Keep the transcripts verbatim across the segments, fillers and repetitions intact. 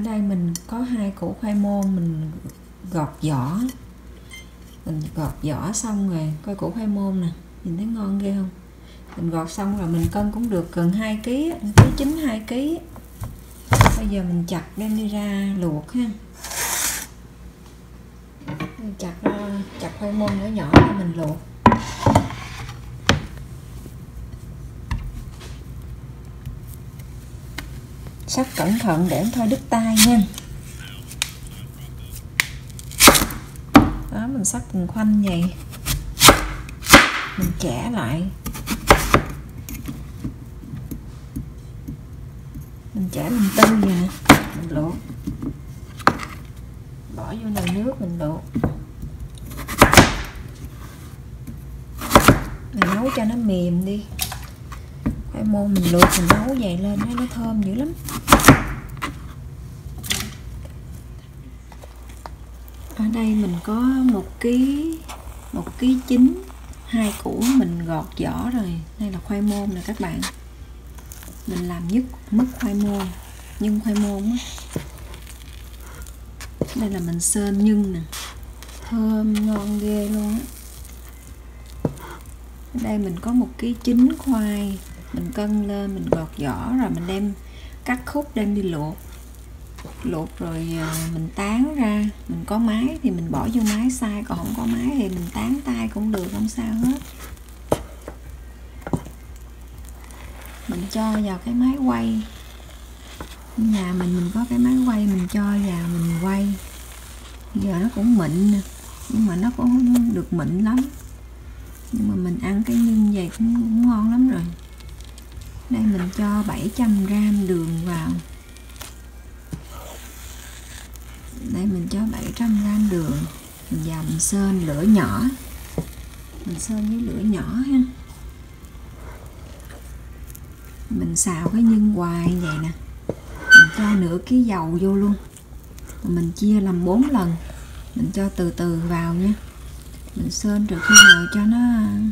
đây mình có hai củ khoai môn, mình gọt vỏ. Mình gọt vỏ xong rồi, coi củ khoai môn nè, nhìn thấy ngon ghê không? Mình gọt xong rồi mình cân cũng được gần hai ký, một ký chín, hai ký. Bây giờ mình chặt đem đi ra luộc ha. Mình chặt ra, chặt khoai môn nhỏ nhỏ để mình luộc. Sắc cẩn thận để không thôi đứt tay nha. Đó, mình sắc từng khoanh vậy. Mình chẻ lại. Mình chẻ mình tư vậy nè. Mình luộc. Bỏ vô nồi nước mình luộc. Mình nấu cho nó mềm đi. Khoai môn mình luộc mình nấu vậy lên thấy nó thơm dữ lắm. Ở đây mình có một ký một ký chín, hai củ mình gọt vỏ rồi. Đây là khoai môn nè các bạn. Mình làm nhất mứt khoai môn, nhân khoai môn á. Đây là mình sên nhân nè, thơm ngon ghê luôn á. Ở đây mình có một ký chín khoai, mình cân lên mình gọt vỏ rồi mình đem cắt khúc đem đi luộc. Luộc rồi mình tán ra, mình có máy thì mình bỏ vô máy xay, còn không có máy thì mình tán tay cũng được, không sao hết. Mình cho vào cái máy quay. Nhà mình mình có cái máy quay, mình cho vào mình quay. Giờ nó cũng mịn nè, nhưng mà nó cũng không được mịn lắm. Nhưng mà mình ăn cái nhân vậy cũng, cũng ngon lắm rồi. Đây mình cho bảy trăm gam đường vào. Đây mình cho bảy trăm gam đường. Mình vào mình sên lửa nhỏ. Mình sên với lửa nhỏ ha. Mình xào cái nhân hoài vậy nè. Mình cho nửa ký dầu vô luôn. Mình chia làm bốn lần. Mình cho từ từ vào nha. Mình sên rồi khi nào cho nó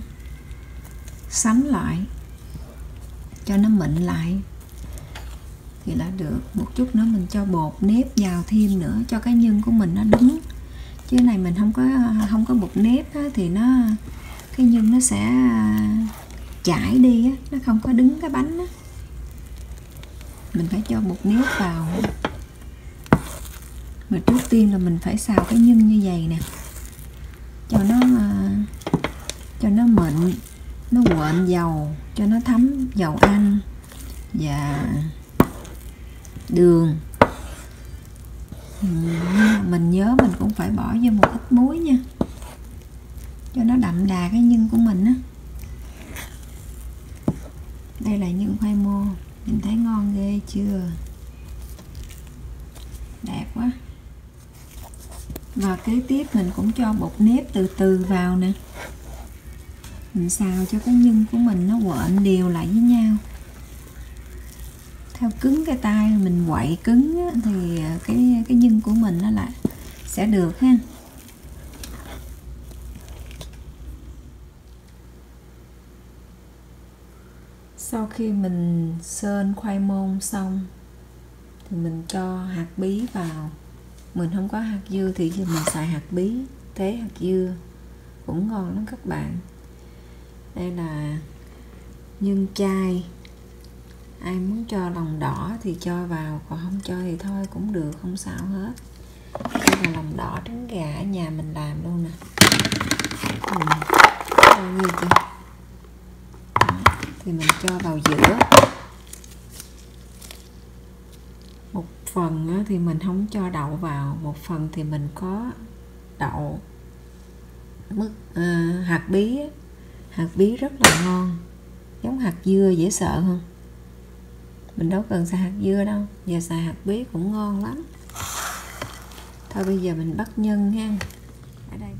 sánh lại, cho nó mịn lại thì là được. Một chút nữa mình cho bột nếp vào thêm nữa cho cái nhân của mình nó đứng. Chứ này mình không có không có bột nếp á, thì nó cái nhân nó sẽ chảy đi á, nó không có đứng cái bánh á. Mình phải cho bột nếp vào. Mà trước tiên là mình phải xào cái nhân như vậy nè, cho nó cho nó mịn, nó quện dầu, cho nó thấm dầu ăn và đường. Mình nhớ mình cũng phải bỏ vô một ít muối nha, cho nó đậm đà cái nhân của mình á. Đây là nhân khoai môn, mình thấy ngon ghê chưa? Đẹp quá. Và kế tiếp mình cũng cho bột nếp từ từ vào nè. Mình xào cho cái nhân của mình nó quện đều lại với nhau. Theo cứng cái tay mình quậy cứng á, thì cái cái nhân của mình nó lại sẽ được ha. Sau khi mình sên khoai môn xong thì mình cho hạt bí vào. Mình không có hạt dưa thì mình xài hạt bí, thế hạt dưa cũng ngon lắm các bạn. Đây là nhân chai. Ai muốn cho lòng đỏ thì cho vào, còn không cho thì thôi cũng được, không sao hết. Đây là lòng đỏ trứng gà ở nhà mình làm luôn nè. Ừ. Như chưa? Thì mình cho vào giữa. Một phần thì mình không cho đậu vào, một phần thì mình có đậu, mứt, à, hạt bí. Hạt bí rất là ngon, giống hạt dưa dễ sợ không? Mình đâu cần xài hạt dưa đâu, giờ xài hạt bí cũng ngon lắm. Thôi bây giờ mình bắt nhân ha. Ở đây.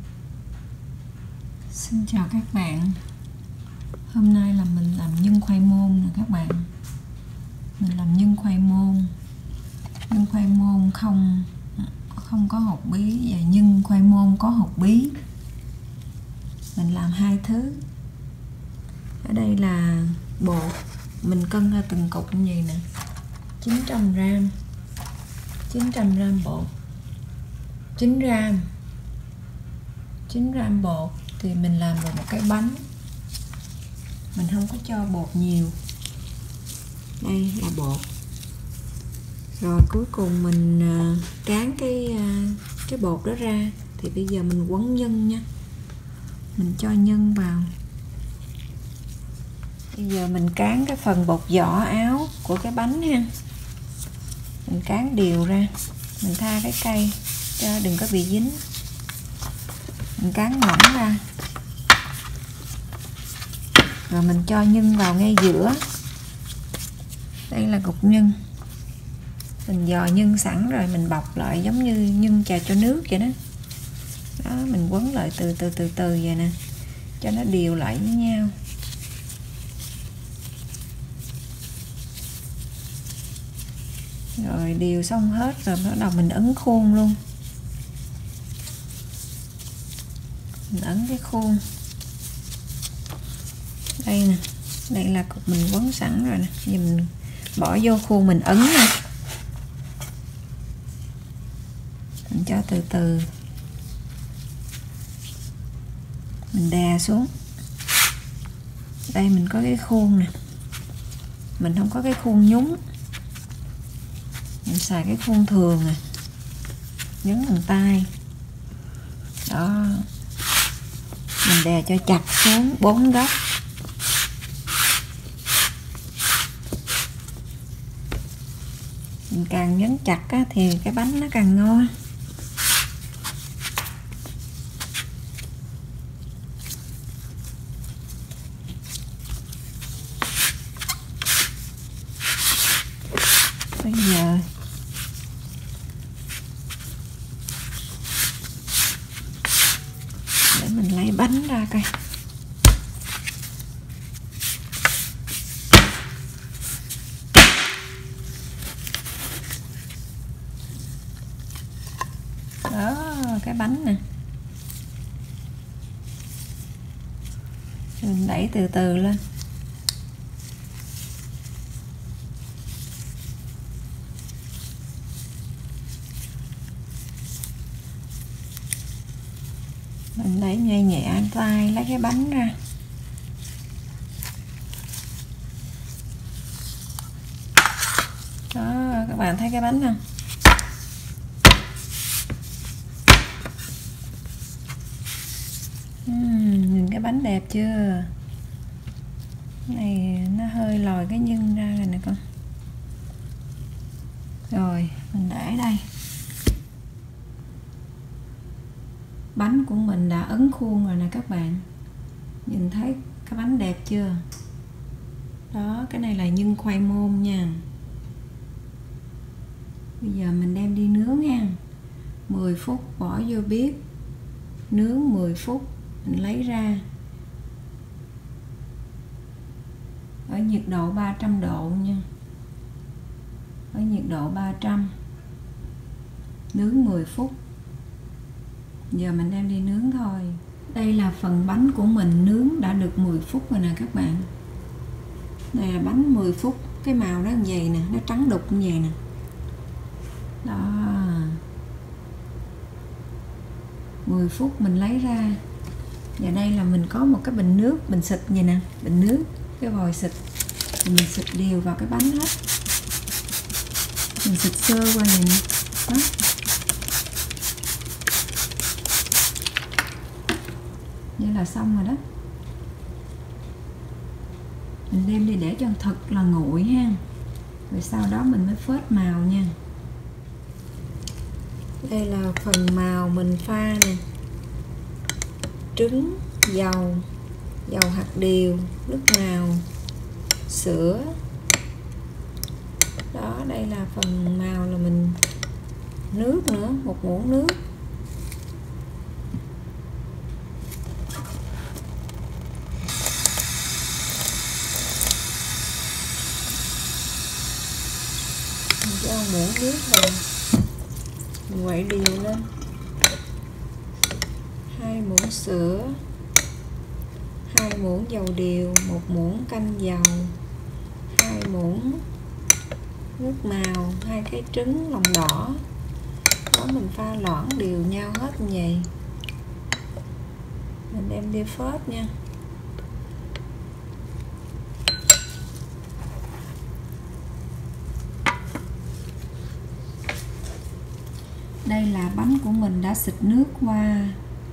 Xin chào các bạn. Hôm nay là mình làm nhân khoai môn nè các bạn. Mình làm nhân khoai môn. Nhân khoai môn không không có hột bí và nhân khoai môn có hột bí. Mình làm hai thứ. Ở đây là bột, mình cân ra từng cục như vậy nè, chín trăm gam. chín trăm gram bột, chín gram chín gram bột thì mình làm được một cái bánh. Mình không có cho bột nhiều. Đây là bột. Rồi cuối cùng mình cán cái cái bột đó ra. Thì bây giờ mình quấn nhân nha. Mình cho nhân vào. Bây giờ mình cán cái phần bột vỏ áo của cái bánh ha. Mình cán đều ra. Mình tha cái cây cho đừng có bị dính. Mình cán mỏng ra. Rồi mình cho nhân vào ngay giữa. Đây là cục nhân. Mình dò nhân sẵn rồi mình bọc lại giống như nhân trà cho nước vậy đó. Đó, mình quấn lại từ từ từ từ vậy nè, cho nó đều lại với nhau. Rồi đều xong hết rồi bắt đầu mình ấn khuôn luôn. Mình ấn cái khuôn. Đây nè, đây là cục mình quấn sẵn rồi nè. Giờ mình bỏ vô khuôn mình ấn nè. Mình cho từ từ. Mình đè xuống. Đây mình có cái khuôn nè. Mình không có cái khuôn nhúng. Mình xài cái khuôn thường nè. Nhấn bằng tay. Đó. Mình đè cho chặt xuống bốn góc. Mình càng nhấn chặt á, thì cái bánh nó càng ngon. Bây giờ để mình lấy bánh ra coi. Đó, cái bánh nè. Mình đẩy từ từ lên. Mình đẩy nhẹ nhẹ tay lấy cái bánh ra. Đó, các bạn thấy cái bánh không? Uhm, nhìn cái bánh đẹp chưa? Cái này nó hơi lòi cái nhân ra rồi nè con. Rồi mình để đây. Bánh của mình đã ấn khuôn rồi nè các bạn. Nhìn thấy cái bánh đẹp chưa? Đó, cái này là nhân khoai môn nha. Bây giờ mình đem đi nướng nha. mười phút bỏ vô bếp. Nướng mười phút. Mình lấy ra. Ở nhiệt độ ba trăm độ nha. Ở nhiệt độ ba trăm. Nướng mười phút. Giờ mình đem đi nướng thôi. Đây là phần bánh của mình nướng đã được mười phút rồi nè các bạn. Đây là bánh mười phút. Cái màu nó như vậy nè, nó trắng đục như vậy nè. Đó. mười phút mình lấy ra. Và đây là mình có một cái bình nước, bình xịt vậy nè, bình nước, cái vòi xịt. Mình xịt đều vào cái bánh hết. Mình xịt sơ qua này nè. Đó. Vậy là xong rồi đó. Mình đem đi để cho thật là nguội ha. Rồi sau đó mình mới phết màu nha. Đây là phần màu mình pha nè. Trứng, dầu, dầu hạt điều, nước màu, sữa. Đó, đây là phần màu là mình nước nữa, một muỗng nước. Mình cho muỗng nước vào. Mình quậy đều lên. Hai muỗng sữa, hai muỗng dầu điều, một muỗng canh dầu, hai muỗng nước màu, hai cái trứng lòng đỏ đó, mình pha loãng đều nhau hết như vậy. Mình đem đi phết nha. Đây là bánh của mình đã xịt nước qua.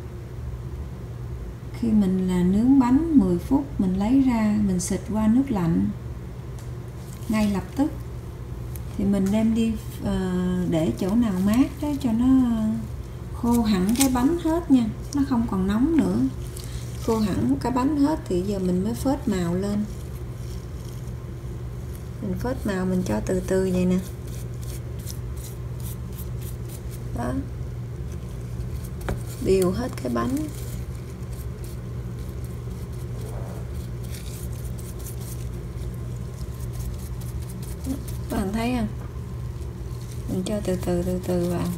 Khi mình là nướng bánh mười phút, mình lấy ra, mình xịt qua nước lạnh ngay lập tức. Thì mình đem đi uh, để chỗ nào mát đó cho nó khô hẳn cái bánh hết nha, nó không còn nóng nữa. Khô hẳn cái bánh hết thì giờ mình mới phết màu lên. Mình phết màu mình cho từ từ vậy nè. Đó. Đều hết cái bánh. Các bạn thấy không? Mình cho từ từ từ từ vào.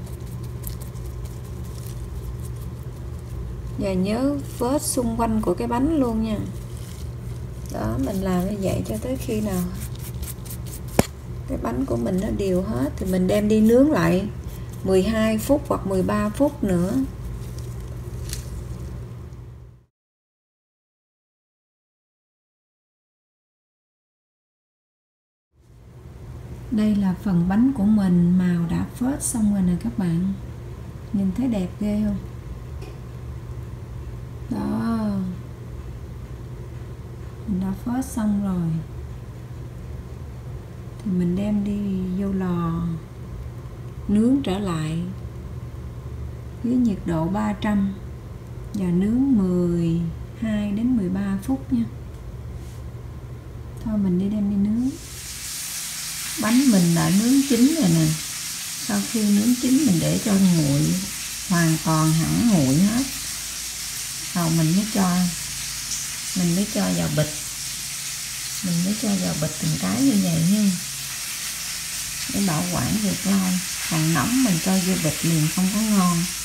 Giờ nhớ phết xung quanh của cái bánh luôn nha. Đó, mình làm như vậy cho tới khi nào cái bánh của mình nó đều hết thì mình đem đi nướng lại mười hai phút hoặc mười ba phút nữa. Đây là phần bánh của mình, màu đã phết xong rồi nè các bạn. Nhìn thấy đẹp ghê không? Đó. Mình đã phết xong rồi. Thì mình đem đi vô lò nướng trở lại với nhiệt độ ba trăm và nướng mười hai đến mười ba phút nha. Thôi mình đi đem đi nướng. Bánh mình đã nướng chín rồi nè. Sau khi nướng chín mình để cho nguội hoàn toàn hẳn nguội hết. Rồi mình mới cho mình mới cho vào bịch. Mình mới cho vào bịch từng cái như vậy nha. Để bảo quản được lâu. Còn nóng mình cho vô bịch liền không có ngon.